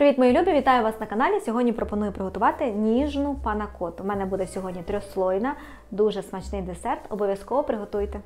Привіт, мої любі! Вітаю вас на каналі. Сьогодні пропоную приготувати ніжну панакоту. У мене буде сьогодні трьохслойна, дуже смачний десерт. Обов'язково приготуйте.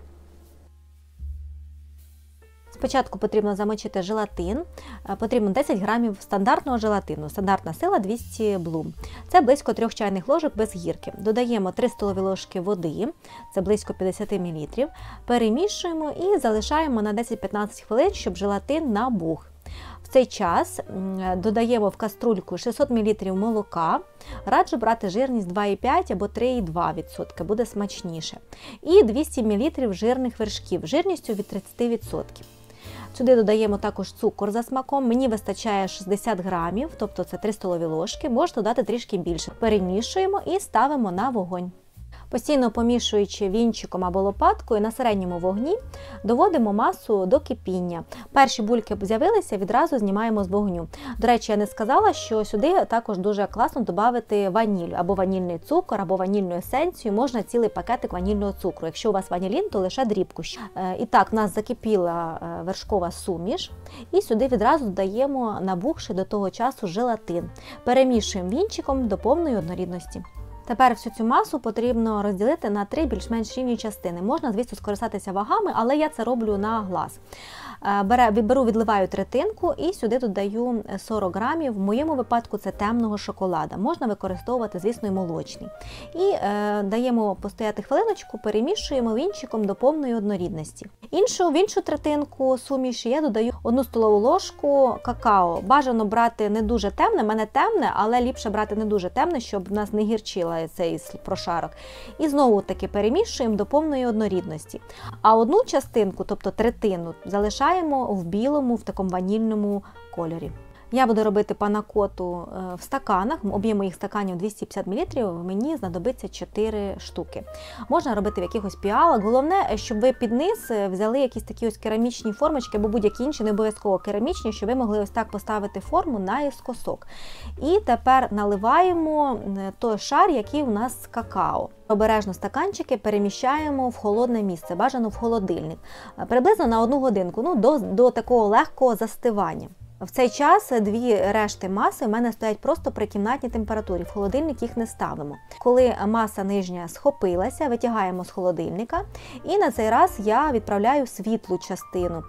Спочатку потрібно замочити желатин. Потрібно 10 грамів стандартного желатину. Стандартна сила 200 блум. Це близько 3 чайних ложок без гірки. Додаємо 3 столові ложки води, це близько 50 мл. Перемішуємо і залишаємо на 10-15 хвилин, щоб желатин набух. В цей час додаємо в каструльку 600 мл молока, раджу брати жирність 2,5 або 3,2%, буде смачніше. І 200 мл жирних вершків, жирністю від 30%. Сюди додаємо також цукор за смаком, мені вистачає 60 грамів, тобто це 3 столові ложки, можна додати трішки більше. Перемішуємо і ставимо на вогонь. Постійно помішуючи вінчиком або лопаткою на середньому вогні, доводимо масу до кипіння. Перші бульки з'явилися, відразу знімаємо з вогню. До речі, я не сказала, що сюди також дуже класно додати ваніль, або ванільний цукор, або ванільну есенцію, можна цілий пакетик ванільного цукру. Якщо у вас ванілін, то лише дрібку. І так, у нас закипіла вершкова суміш, і сюди відразу додаємо набухший до того часу желатин. Перемішуємо вінчиком до повної однорідності. Тепер всю цю масу потрібно розділити на 3 більш-менш рівні частини. Можна, звісно, скористатися вагами, але я це роблю на глаз. Відливаю третинку і сюди додаю 40 грамів, в моєму випадку це темного шоколада. Можна використовувати, звісно, і молочний. І даємо постояти хвилиночку, перемішуємо вінчиком до повної однорідності. В іншу третинку суміші я додаю 1 столову ложку какао. Бажано брати не дуже темне, в мене темне, але ліпше брати не дуже темне, щоб в нас не гірчила цей прошарок. І знову таки перемішуємо до повної однорідності. А одну частинку, тобто третину, залишаємо в білому, в такому ванільному кольорі. Я буду робити панакоту в стаканах, об'єм моїх стаканів 250 мл, мені знадобиться 4 штуки. Можна робити в якихось піалах. Головне, щоб ви під низ взяли якісь такі ось керамічні формочки, або будь-які інші, не обов'язково керамічні, щоб ви могли ось так поставити форму наіскосок. І тепер наливаємо той шар, який у нас з какао. Обережно стаканчики переміщаємо в холодне місце, бажано в холодильник. Приблизно на 1 годинку, до такого легкого застивання. В цей час 2 решти маси в мене стоять просто при кімнатній температурі, в холодильник їх не ставимо. Коли маса нижня схопилася, витягаємо з холодильника і на цей раз я відправляю світлу частину.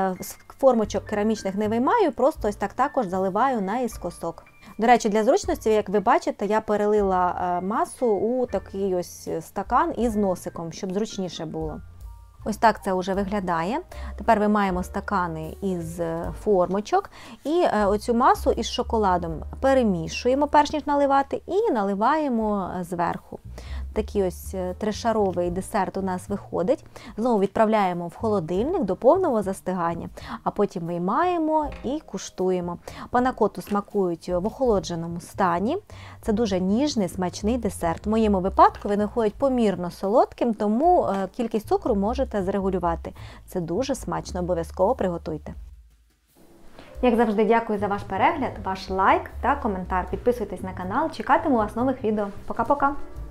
Формочок керамічних не виймаю, просто ось так також заливаю наіскосок. До речі, для зручності, як ви бачите, я перелила масу у такий ось стакан із носиком, щоб зручніше було. Ось так це вже виглядає. Тепер виймаємо стакани із формочок і оцю масу із шоколадом перемішуємо, перш ніж наливати, і наливаємо зверху. Такий ось тришаровий десерт у нас виходить. Знову відправляємо в холодильник до повного застигання, а потім виймаємо і куштуємо. Панакоту смакують в охолодженому стані. Це дуже ніжний, смачний десерт. В моєму випадку він виходить помірно солодким, тому кількість цукру можете зрегулювати. Це дуже смачно, обов'язково приготуйте. Як завжди, дякую за ваш перегляд, ваш лайк та коментар. Підписуйтесь на канал, чекатиму вас нових відео. Пока-пока!